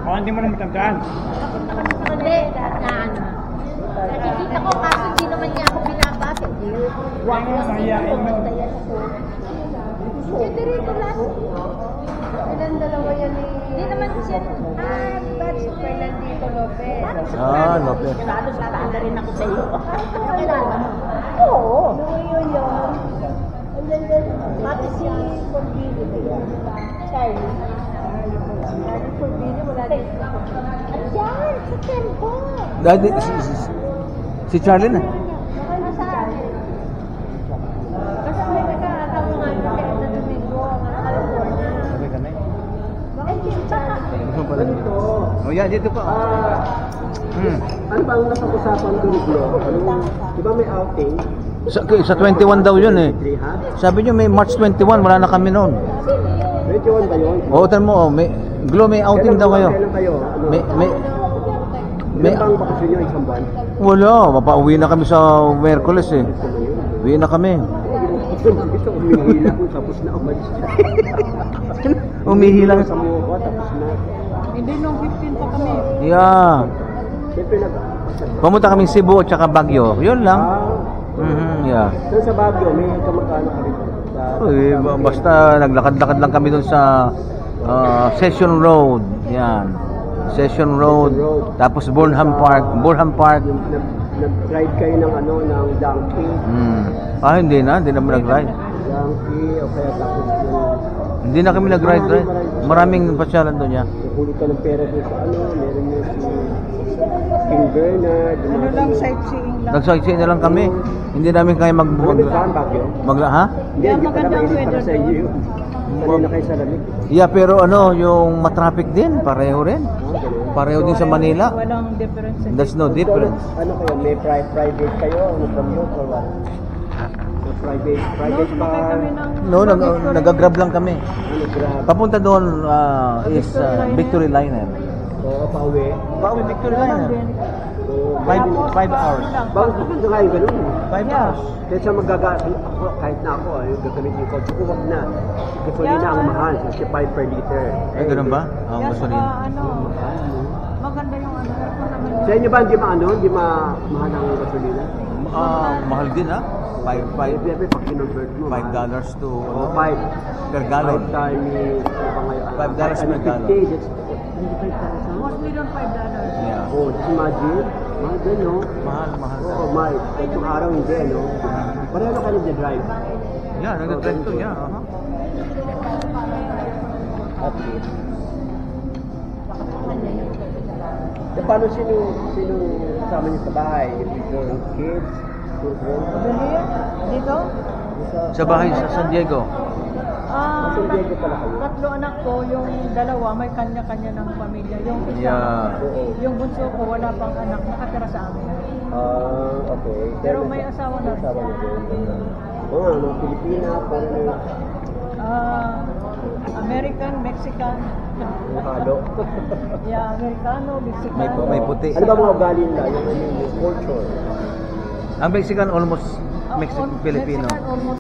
Baka hindi mo na matandaan. Hindi, na ano. Nakikita ko kaso hindi naman niya ako binabasa. Huwag mo mahihain mo. Federico Las. Ilang dalawa yan eh. Hindi naman siya. Batch Fernandito Lopez. Lopez. Nagkakala rin ako sa iyo. Nakilala mo? Oo. Yun. And then, pati si Corbini ba yun? Charlie. Charlie Corbini, wala din. Ayan, sa tempo. Daddy, si Charlie na. Nasaan? Kasi may nagkakatawa nga yun kay Edna Domingo, mga California. Sabi kami. Bakit yung Charlie? Gusto pala dito. Oh, yan, dito pa. Ano ba ang napag-usapan ko ni Glo? Di ba may outing? Sa 21 daw yun eh. 3, ha? Sabi nyo may March 21, wala na kami noon. 21 ba yun? O, tan mo, may, Glo, may outing daw kayo. Kailan kayo? Ano? May, Ilan bang bakasyon nyo? Isang buwan? wala, mapauwi na kami sa Merkules eh. Uwi na kami. Ito, umihila ko tapos na umalis siya. Umihilang. Sa mukha tapos na. Hindi, nung 15 pa kami. Yeah. Siyempre Pumunta kaming Cebu at saka Baguio. Yun lang. Yeah. So sa Baguio, may kamag-anak ka rin sa... Uy, basta naglakad-lakad lang kami doon sa Session Road. Yan. Session Road. Tapos Burnham Park. Nag-ride kayo ng ng donkey. Hindi naman nag-ride. Donkey, o kaya tapos yung... Hindi na kami nag-ride. Maraming pasyalan doon niya. Nahuli ka ng pera doon sa meron niya si King Bernard. Ano lang, sightseeing lang. Nag-sightseeing na lang kami. Hindi namin kaya Baguio? ha? Hindi, hindi ka na mainit para sa iyo yun. Sanay na kayo sa lamig. Yeah, pero yung matraffic din, pareho rin. Pareho din sa Manila. Walang difference. There's no difference. Ano kayo, may private kayo? Ano commute or what? Private ba? No, nag-grab lang kami. Ano, grab? Papunta doon is Victory Liner. Oo, pauwi. Pauwi Victory Liner. 5 hours. Bakit maganda kayo ganun? 5 hours. Kaysa ako, kahit na ako, gagamit yung kotse ko, wag na. Gasolina ang mahal, 65 per liter. Ay, ganun ba? Ang gasolina. Maganda yung Sa inyo ba, hindi mahal ang gasolina? Mahal din ha? Siyempre, pag kinonvert mo, $5 to O, 5 per gallon. times, $5 per gallon. 50, that's 25,000. mostly doon $5. Yeah. Oh, just imagine, mahal din, no? Mahal. Oo, mahal. Kahit yung araw hindi, no? Pareho na kayo nag-drive. Yeah, nag-drive to, yeah. At least. E paano sino kasama niyo sa bahay? Yung kids? Children? Dito? Sa bahay sa San Diego. San Diego pala kayo? Tatlo anak ko, yung dalawa may kanya-kanya ng pamilya. Yung isa, Yeah. yung bunso ko wala pang anak, nakatira sa amin. Okay. Pero may asawa na. Asawa na din. Mga Pilipina, foreigner. American, Mexican. Halo. Yeah, Americano, Mexican. May puti. Ano ba mga ugali nila? Yung culture? Ang Mexican almost Mexican Filipino. Mexican, almost